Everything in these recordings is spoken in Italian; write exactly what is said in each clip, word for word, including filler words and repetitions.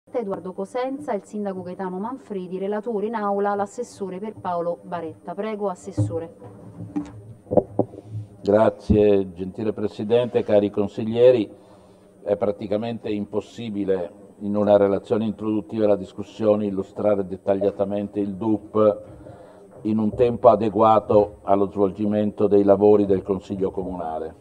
Edoardo Cosenza, il sindaco Gaetano Manfredi, relatore in aula l'assessore Pierpaolo Baretta. Prego, Assessore. Grazie, gentile Presidente, cari consiglieri. È praticamente impossibile in una relazione introduttiva alla discussione illustrare dettagliatamente il D U P in un tempo adeguato allo svolgimento dei lavori del Consiglio Comunale.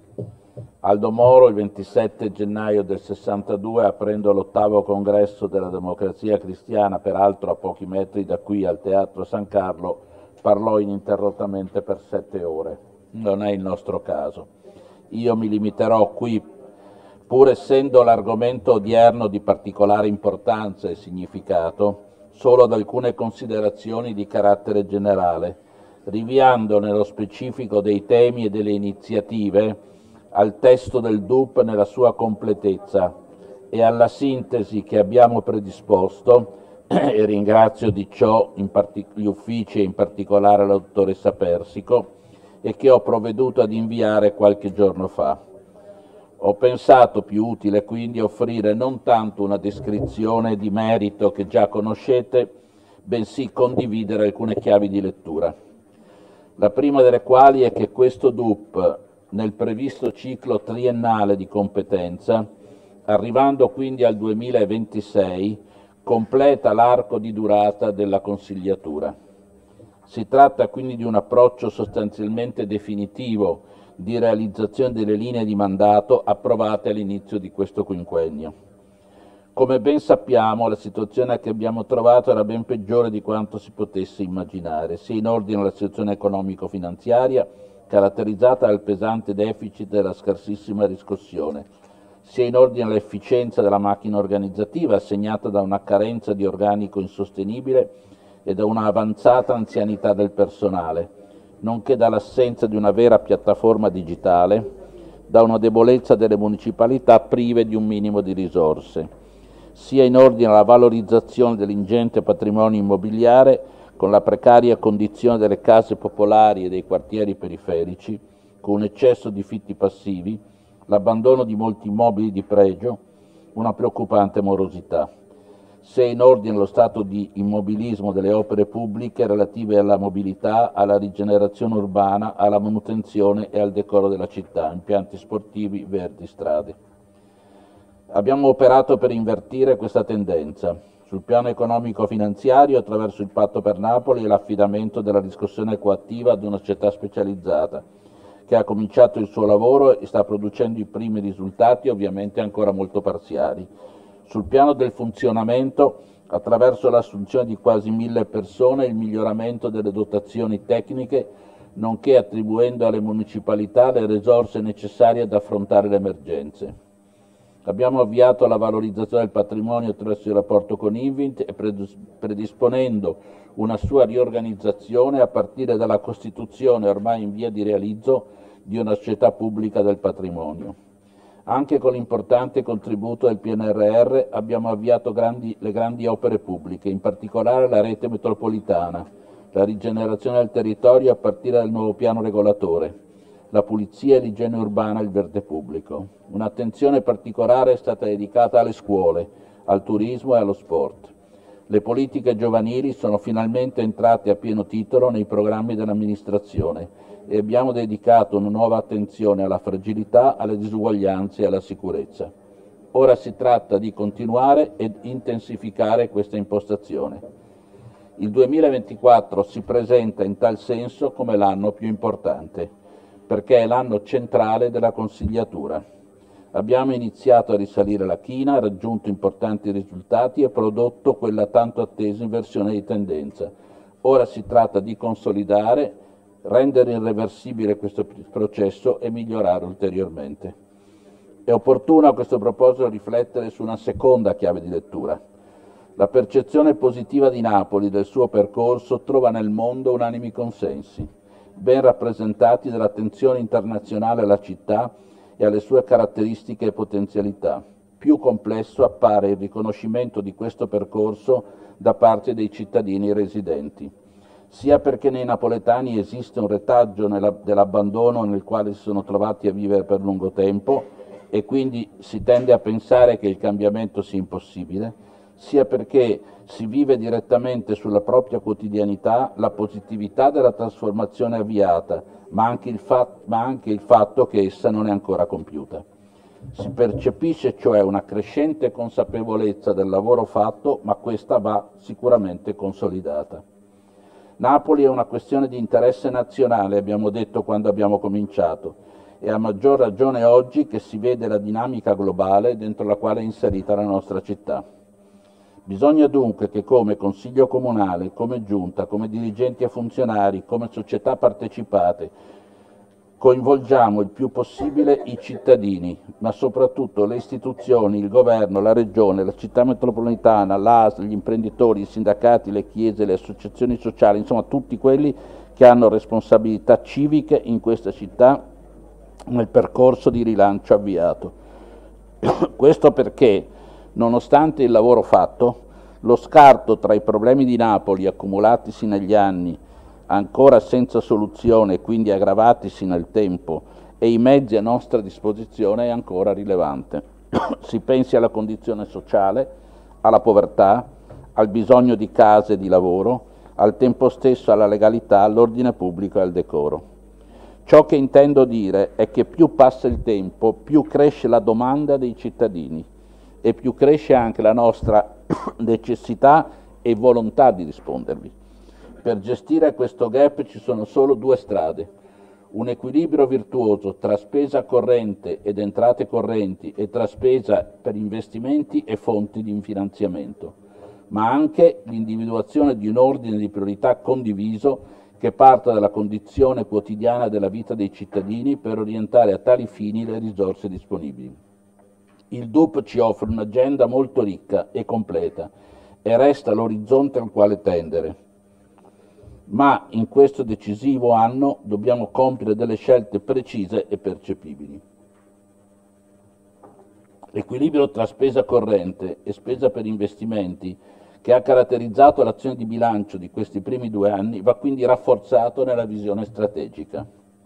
Aldo Moro, il ventisette gennaio del sessantadue, aprendo l'ottavo congresso della Democrazia Cristiana, peraltro a pochi metri da qui al Teatro San Carlo, parlò ininterrottamente per sette ore. Non è il nostro caso. Io mi limiterò qui, pur essendo l'argomento odierno di particolare importanza e significato, solo ad alcune considerazioni di carattere generale, rinviando nello specifico dei temi e delle iniziative al testo del D U P nella sua completezza e alla sintesi che abbiamo predisposto, e ringrazio di ciò in gli uffici e in particolare la dottoressa Persico, e che ho provveduto ad inviare qualche giorno fa. Ho pensato più utile quindi offrire non tanto una descrizione di merito che già conoscete, bensì condividere alcune chiavi di lettura. La prima delle quali è che questo D U P, nel previsto ciclo triennale di competenza, arrivando quindi al duemilaventisei, completa l'arco di durata della consigliatura. Si tratta quindi di un approccio sostanzialmente definitivo di realizzazione delle linee di mandato approvate all'inizio di questo quinquennio. Come ben sappiamo, la situazione che abbiamo trovato era ben peggiore di quanto si potesse immaginare, sia in ordine alla situazione economico-finanziaria, caratterizzata dal pesante deficit e dalla scarsissima riscossione, sia in ordine all'efficienza della macchina organizzativa, segnata da una carenza di organico insostenibile e da una avanzata anzianità del personale, nonché dall'assenza di una vera piattaforma digitale, da una debolezza delle municipalità prive di un minimo di risorse, sia in ordine alla valorizzazione dell'ingente patrimonio immobiliare, con la precaria condizione delle case popolari e dei quartieri periferici, con un eccesso di fitti passivi, l'abbandono di molti immobili di pregio, una preoccupante morosità, sia in ordine allo stato di immobilismo delle opere pubbliche relative alla mobilità, alla rigenerazione urbana, alla manutenzione e al decoro della città, impianti sportivi, verdi, strade. Abbiamo operato per invertire questa tendenza sul piano economico-finanziario attraverso il Patto per Napoli e l'affidamento della riscossione coattiva ad una società specializzata, che ha cominciato il suo lavoro e sta producendo i primi risultati, ovviamente ancora molto parziali. Sul piano del funzionamento, attraverso l'assunzione di quasi mille persone e il miglioramento delle dotazioni tecniche, nonché attribuendo alle municipalità le risorse necessarie ad affrontare le emergenze. Abbiamo avviato la valorizzazione del patrimonio attraverso il rapporto con Invit e predisponendo una sua riorganizzazione a partire dalla costituzione ormai in via di realizzo di una società pubblica del patrimonio. Anche con l'importante contributo del P N R R abbiamo avviato grandi, le grandi opere pubbliche, in particolare la rete metropolitana, la rigenerazione del territorio a partire dal nuovo piano regolatore, la pulizia e l'igiene urbana e il verde pubblico. Un'attenzione particolare è stata dedicata alle scuole, al turismo e allo sport. Le politiche giovanili sono finalmente entrate a pieno titolo nei programmi dell'amministrazione e abbiamo dedicato una nuova attenzione alla fragilità, alle disuguaglianze e alla sicurezza. Ora si tratta di continuare ed intensificare questa impostazione. Il duemilaventiquattro si presenta in tal senso come l'anno più importante, perché è l'anno centrale della consigliatura. Abbiamo iniziato a risalire la china, raggiunto importanti risultati e prodotto quella tanto attesa inversione di tendenza. Ora si tratta di consolidare, rendere irreversibile questo processo e migliorare ulteriormente. È opportuno a questo proposito riflettere su una seconda chiave di lettura. La percezione positiva di Napoli e del suo percorso trova nel mondo unanimi consensi, ben rappresentati dall'attenzione internazionale alla città e alle sue caratteristiche e potenzialità. Più complesso appare il riconoscimento di questo percorso da parte dei cittadini residenti, sia perché nei napoletani esiste un retaggio dell'abbandono nel quale si sono trovati a vivere per lungo tempo, e quindi si tende a pensare che il cambiamento sia impossibile, sia perché si vive direttamente sulla propria quotidianità la positività della trasformazione avviata, ma anche il, fat- ma anche il fatto che essa non è ancora compiuta. Si percepisce cioè una crescente consapevolezza del lavoro fatto, ma questa va sicuramente consolidata. Napoli è una questione di interesse nazionale, abbiamo detto quando abbiamo cominciato, e a maggior ragione oggi che si vede la dinamica globale dentro la quale è inserita la nostra città. Bisogna dunque che come Consiglio Comunale, come Giunta, come dirigenti e funzionari, come società partecipate, coinvolgiamo il più possibile i cittadini, ma soprattutto le istituzioni, il governo, la regione, la città metropolitana, l'A S L, gli imprenditori, i sindacati, le chiese, le associazioni sociali, insomma tutti quelli che hanno responsabilità civiche in questa città nel percorso di rilancio avviato. Questo perché, nonostante il lavoro fatto, lo scarto tra i problemi di Napoli accumulatisi negli anni, ancora senza soluzione e quindi aggravatisi nel tempo, e i mezzi a nostra disposizione è ancora rilevante. Si pensi alla condizione sociale, alla povertà, al bisogno di case e di lavoro, al tempo stesso alla legalità, all'ordine pubblico e al decoro. Ciò che intendo dire è che più passa il tempo, più cresce la domanda dei cittadini e più cresce anche la nostra necessità e volontà di rispondervi. Per gestire questo gap ci sono solo due strade: un equilibrio virtuoso tra spesa corrente ed entrate correnti e tra spesa per investimenti e fonti di finanziamento, ma anche l'individuazione di un ordine di priorità condiviso che parta dalla condizione quotidiana della vita dei cittadini per orientare a tali fini le risorse disponibili. Il D U P ci offre un'agenda molto ricca e completa e resta l'orizzonte al quale tendere, ma in questo decisivo anno dobbiamo compiere delle scelte precise e percepibili. L'equilibrio tra spesa corrente e spesa per investimenti che ha caratterizzato l'azione di bilancio di questi primi due anni va quindi rafforzato nella visione strategica.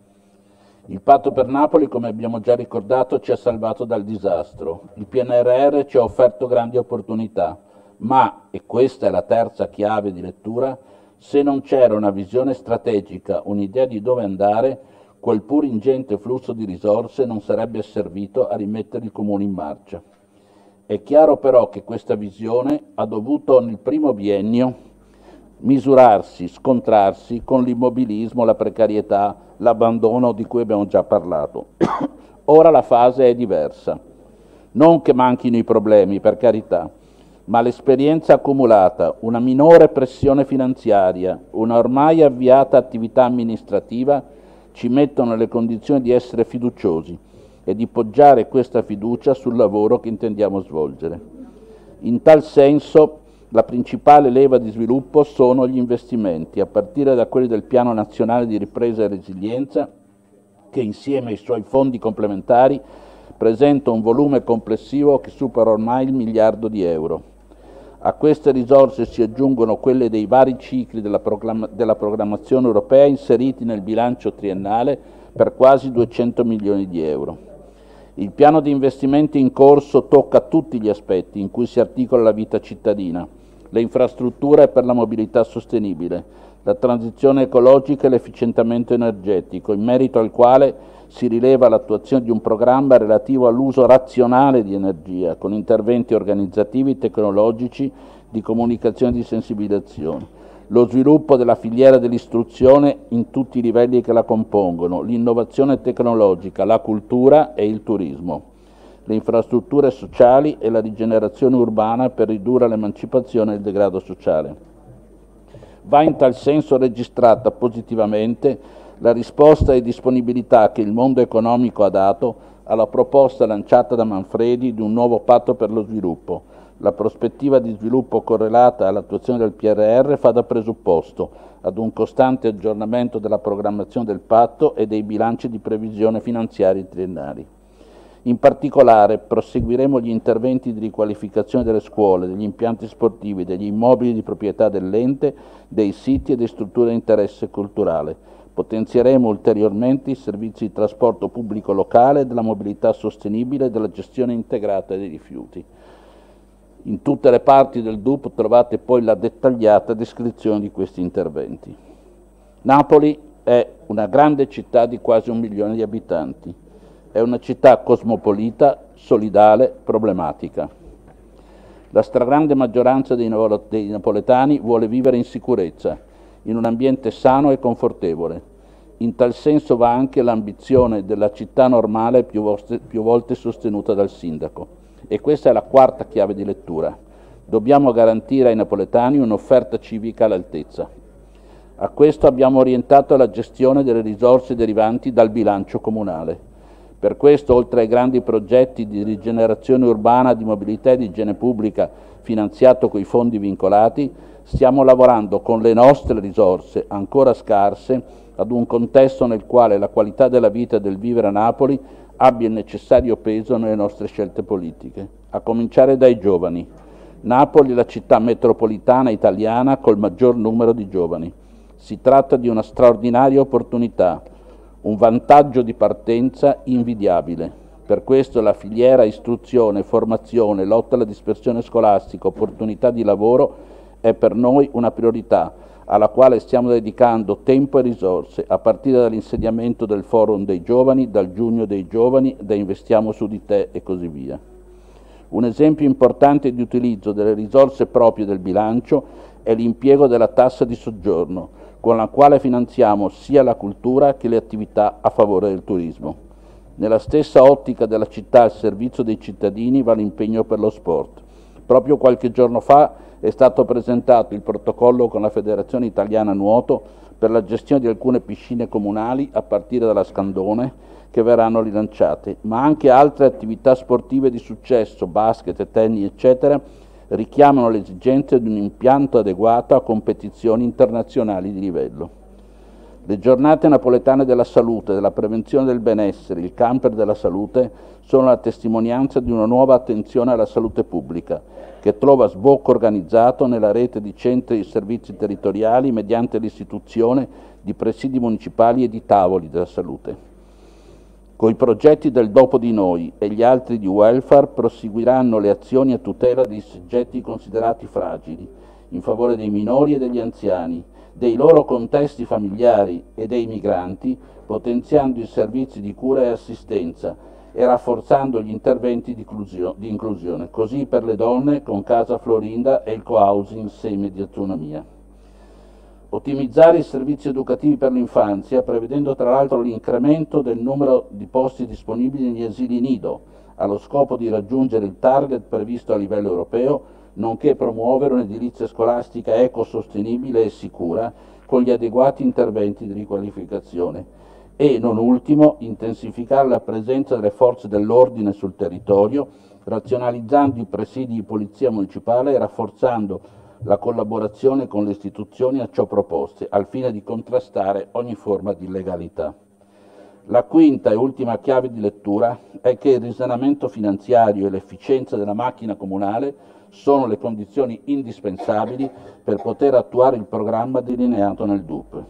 Il patto per Napoli, come abbiamo già ricordato, ci ha salvato dal disastro. Il P N R R ci ha offerto grandi opportunità, ma, e questa è la terza chiave di lettura, se non c'era una visione strategica, un'idea di dove andare, quel pur ingente flusso di risorse non sarebbe servito a rimettere il Comune in marcia. È chiaro però che questa visione ha dovuto nel primo biennio misurarsi, scontrarsi con l'immobilismo, la precarietà, l'abbandono di cui abbiamo già parlato. Ora la fase è diversa. Non che manchino i problemi, per carità, ma l'esperienza accumulata, una minore pressione finanziaria, una ormai avviata attività amministrativa ci mettono nelle condizioni di essere fiduciosi e di poggiare questa fiducia sul lavoro che intendiamo svolgere. In tal senso, la principale leva di sviluppo sono gli investimenti, a partire da quelli del Piano Nazionale di Ripresa e Resilienza, che insieme ai suoi fondi complementari presenta un volume complessivo che supera ormai il miliardo di euro. A queste risorse si aggiungono quelle dei vari cicli della, programma- della programmazione europea inseriti nel bilancio triennale per quasi duecento milioni di euro. Il piano di investimenti in corso tocca tutti gli aspetti in cui si articola la vita cittadina, le infrastrutture per la mobilità sostenibile, la transizione ecologica e l'efficientamento energetico, in merito al quale si rileva l'attuazione di un programma relativo all'uso razionale di energia, con interventi organizzativi, tecnologici, di comunicazione e di sensibilizzazione, lo sviluppo della filiera dell'istruzione in tutti i livelli che la compongono, l'innovazione tecnologica, la cultura e il turismo, le infrastrutture sociali e la rigenerazione urbana per ridurre l'emancipazione e il degrado sociale. Va in tal senso registrata positivamente la risposta e disponibilità che il mondo economico ha dato alla proposta lanciata da Manfredi di un nuovo patto per lo sviluppo. La prospettiva di sviluppo correlata all'attuazione del P R R fa da presupposto ad un costante aggiornamento della programmazione del patto e dei bilanci di previsione finanziari triennali. In particolare proseguiremo gli interventi di riqualificazione delle scuole, degli impianti sportivi, degli immobili di proprietà dell'ente, dei siti e delle strutture di interesse culturale. Potenzieremo ulteriormente i servizi di trasporto pubblico locale, della mobilità sostenibile e della gestione integrata dei rifiuti. In tutte le parti del D U P trovate poi la dettagliata descrizione di questi interventi. Napoli è una grande città di quasi un milione di abitanti. È una città cosmopolita, solidale, problematica. La stragrande maggioranza dei, dei napoletani vuole vivere in sicurezza, in un ambiente sano e confortevole. In tal senso va anche l'ambizione della città normale più volte, più volte sostenuta dal sindaco. E questa è la quarta chiave di lettura. Dobbiamo garantire ai napoletani un'offerta civica all'altezza. A questo abbiamo orientato la gestione delle risorse derivanti dal bilancio comunale. Per questo, oltre ai grandi progetti di rigenerazione urbana, di mobilità e di igiene pubblica finanziato coi fondi vincolati, stiamo lavorando con le nostre risorse, ancora scarse, ad un contesto nel quale la qualità della vita e del vivere a Napoli abbia il necessario peso nelle nostre scelte politiche, a cominciare dai giovani. Napoli è la città metropolitana italiana col maggior numero di giovani. Si tratta di una straordinaria opportunità, un vantaggio di partenza invidiabile. Per questo la filiera istruzione, formazione, lotta alla dispersione scolastica, opportunità di lavoro è per noi una priorità, alla quale stiamo dedicando tempo e risorse, a partire dall'insediamento del Forum dei Giovani, dal Giugno dei Giovani, da Investiamo su di te e così via. Un esempio importante di utilizzo delle risorse proprie del bilancio è l'impiego della tassa di soggiorno, con la quale finanziamo sia la cultura che le attività a favore del turismo. Nella stessa ottica della città al servizio dei cittadini va l'impegno per lo sport. Proprio qualche giorno fa è stato presentato il protocollo con la Federazione Italiana Nuoto per la gestione di alcune piscine comunali a partire dalla Scandone che verranno rilanciate, ma anche altre attività sportive di successo, basket, tennis, eccetera, richiamano le esigenze di un impianto adeguato a competizioni internazionali di livello. Le giornate napoletane della salute, della prevenzione del benessere, il camper della salute, sono la testimonianza di una nuova attenzione alla salute pubblica, che trova sbocco organizzato nella rete di centri e servizi territoriali mediante l'istituzione di presidi municipali e di tavoli della salute. Con i progetti del Dopo di Noi e gli altri di welfare proseguiranno le azioni a tutela dei soggetti considerati fragili, in favore dei minori e degli anziani, dei loro contesti familiari e dei migranti, potenziando i servizi di cura e assistenza e rafforzando gli interventi di inclusione, così per le donne con Casa Florinda e il co-housing Semi di Autonomia. Ottimizzare i servizi educativi per l'infanzia, prevedendo tra l'altro l'incremento del numero di posti disponibili negli asili nido, allo scopo di raggiungere il target previsto a livello europeo, nonché promuovere un'edilizia scolastica ecosostenibile e sicura con gli adeguati interventi di riqualificazione e, non ultimo, intensificare la presenza delle forze dell'ordine sul territorio, razionalizzando i presidi di polizia municipale e rafforzando la collaborazione con le istituzioni a ciò proposte, al fine di contrastare ogni forma di illegalità. La quinta e ultima chiave di lettura è che il risanamento finanziario e l'efficienza della macchina comunale sono le condizioni indispensabili per poter attuare il programma delineato nel D U P.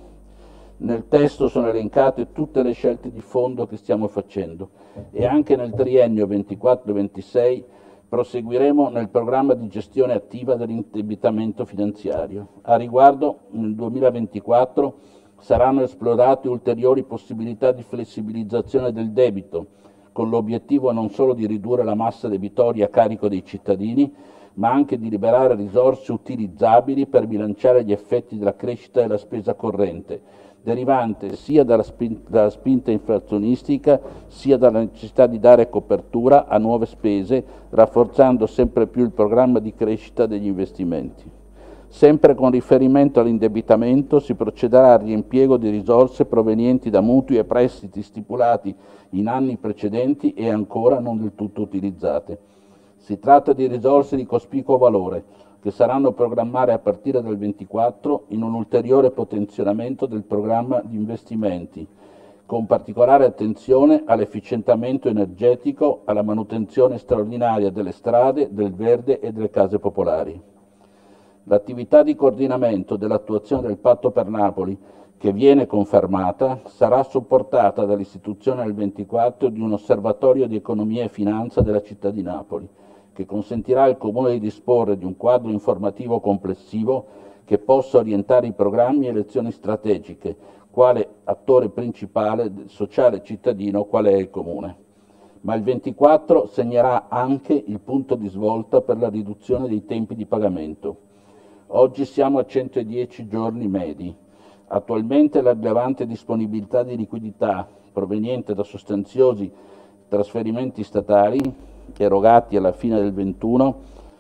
Nel testo sono elencate tutte le scelte di fondo che stiamo facendo e anche nel triennio ventiquattro ventisei proseguiremo nel programma di gestione attiva dell'indebitamento finanziario. A riguardo, nel duemilaventiquattro saranno esplorate ulteriori possibilità di flessibilizzazione del debito, con l'obiettivo non solo di ridurre la massa debitoria a carico dei cittadini, ma anche di liberare risorse utilizzabili per bilanciare gli effetti della crescita della spesa corrente, derivante sia dalla spinta, dalla spinta inflazionistica, sia dalla necessità di dare copertura a nuove spese, rafforzando sempre più il programma di crescita degli investimenti. Sempre con riferimento all'indebitamento si procederà al riempiego di risorse provenienti da mutui e prestiti stipulati in anni precedenti e ancora non del tutto utilizzate. Si tratta di risorse di cospicuo valore, che saranno programmate a partire dal ventiquattro in un ulteriore potenzionamento del programma di investimenti, con particolare attenzione all'efficientamento energetico, alla manutenzione straordinaria delle strade, del verde e delle case popolari. L'attività di coordinamento dell'attuazione del Patto per Napoli, che viene confermata, sarà supportata dall'istituzione nel ventiquattro di un osservatorio di economia e finanza della città di Napoli, che consentirà al Comune di disporre di un quadro informativo complessivo che possa orientare i programmi e le azioni strategiche, quale attore principale sociale e cittadino qual è il Comune. Ma il ventiquattro segnerà anche il punto di svolta per la riduzione dei tempi di pagamento. Oggi siamo a centodieci giorni medi. Attualmente la rilevante disponibilità di liquidità proveniente da sostanziosi trasferimenti statali erogati alla fine del ventuno,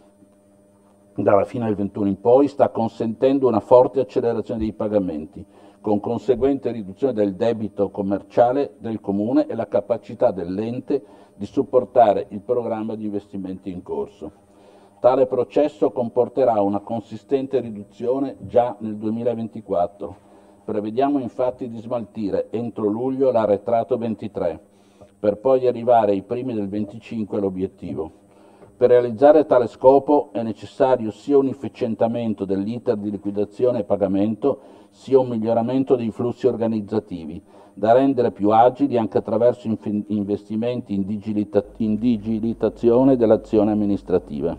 dalla fine del ventuno in poi, sta consentendo una forte accelerazione dei pagamenti, con conseguente riduzione del debito commerciale del Comune e la capacità dell'ente di supportare il programma di investimenti in corso. Tale processo comporterà una consistente riduzione già nel duemilaventiquattro. Prevediamo infatti di smaltire entro luglio l'arretrato ventitré, per poi arrivare ai primi del venticinque all'obiettivo. Per realizzare tale scopo è necessario sia un efficientamento dell'iter di liquidazione e pagamento, sia un miglioramento dei flussi organizzativi, da rendere più agili anche attraverso investimenti in, digilita in digilitazione dell'azione amministrativa.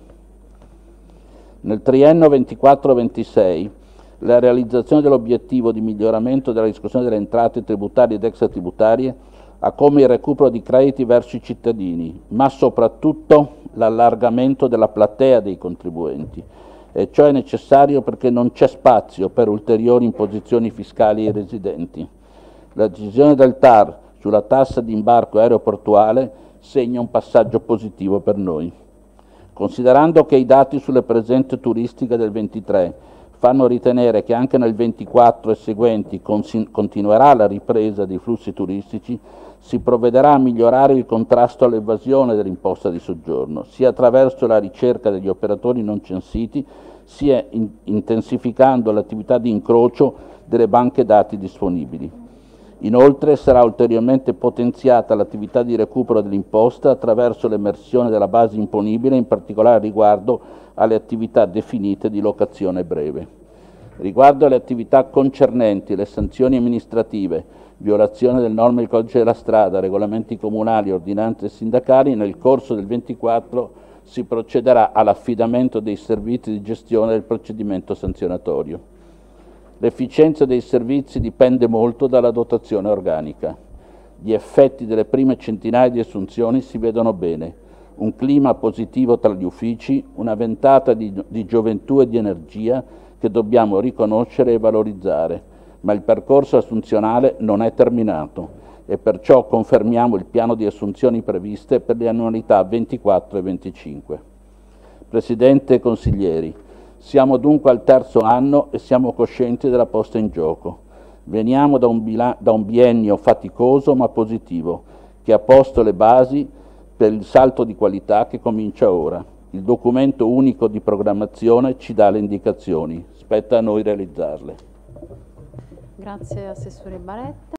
Nel triennio ventiquattro ventisei, la realizzazione dell'obiettivo di miglioramento della riscossione delle entrate tributarie ed extratributarie ha come il recupero di crediti verso i cittadini, ma soprattutto l'allargamento della platea dei contribuenti, e ciò è necessario perché non c'è spazio per ulteriori imposizioni fiscali ai residenti. La decisione del T A R sulla tassa di imbarco aeroportuale segna un passaggio positivo per noi. Considerando che i dati sulle presenze turistiche del ventitré fanno ritenere che anche nel ventiquattro e seguenti continuerà la ripresa dei flussi turistici, si provvederà a migliorare il contrasto all'evasione dell'imposta di soggiorno, sia attraverso la ricerca degli operatori non censiti, sia in intensificando l'attività di incrocio delle banche dati disponibili. Inoltre sarà ulteriormente potenziata l'attività di recupero dell'imposta attraverso l'emersione della base imponibile, in particolare riguardo alle attività definite di locazione breve. Riguardo alle attività concernenti le sanzioni amministrative, violazione delle norme del codice della strada, regolamenti comunali, ordinanze sindacali, nel corso del ventiquattro si procederà all'affidamento dei servizi di gestione del procedimento sanzionatorio. L'efficienza dei servizi dipende molto dalla dotazione organica. Gli effetti delle prime centinaia di assunzioni si vedono bene. Un clima positivo tra gli uffici, una ventata di, di gioventù e di energia che dobbiamo riconoscere e valorizzare, ma il percorso assunzionale non è terminato e perciò confermiamo il piano di assunzioni previste per le annualità ventiquattro e venticinque. Presidente e consiglieri, siamo dunque al terzo anno e siamo coscienti della posta in gioco. Veniamo da un, da un biennio faticoso ma positivo, che ha posto le basi per il salto di qualità che comincia ora. Il documento unico di programmazione ci dà le indicazioni, spetta a noi realizzarle. Grazie Assessore Baretta.